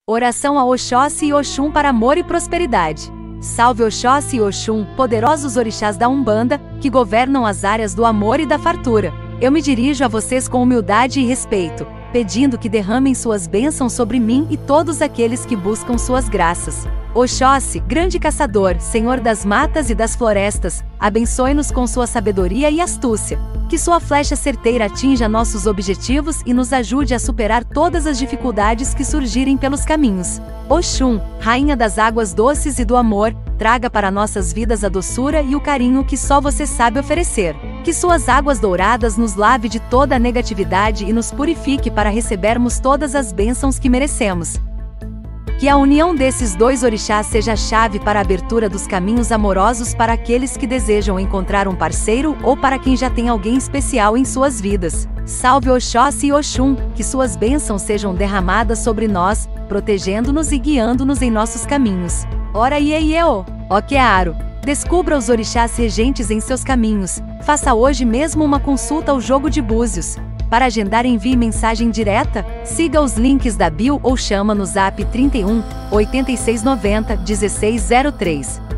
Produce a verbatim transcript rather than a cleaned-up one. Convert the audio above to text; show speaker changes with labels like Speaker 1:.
Speaker 1: Oração a Oxóssi e Oxum para amor e prosperidade. Salve Oxóssi e Oxum, poderosos orixás da Umbanda, que governam as áreas do amor e da fartura. Eu me dirijo a vocês com humildade e respeito, pedindo que derramem suas bênçãos sobre mim e todos aqueles que buscam suas graças. Oxóssi, grande caçador, senhor das matas e das florestas, abençoe-nos com sua sabedoria e astúcia. Que sua flecha certeira atinja nossos objetivos e nos ajude a superar todas as dificuldades que surgirem pelos caminhos. Oxum, rainha das águas doces e do amor, traga para nossas vidas a doçura e o carinho que só você sabe oferecer. Que suas águas douradas nos lave de toda a negatividade e nos purifique para recebermos todas as bênçãos que merecemos. Que a união desses dois orixás seja a chave para a abertura dos caminhos amorosos para aqueles que desejam encontrar um parceiro ou para quem já tem alguém especial em suas vidas. Salve Oxóssi e Oxum, que suas bênçãos sejam derramadas sobre nós, protegendo-nos e guiando-nos em nossos caminhos. Ora Ieieo, Okearo. Descubra os orixás regentes em seus caminhos. Faça hoje mesmo uma consulta ao jogo de búzios. Para agendar, envie mensagem direta, siga os links da bio ou chama no zap trinta e um, oitenta e seis noventa, dezesseis zero três.